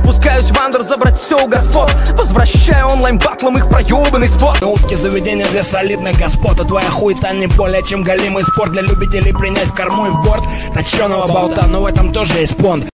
Спускаюсь в андер, забрать все у господ. Возвращаю онлайн-батлом их проебанный спот. Узкие заведения для солидных господ. А твоя хуета не более чем галимый спорт для любителей принять в корму и в борт точеного болта. Но в этом тоже есть понт.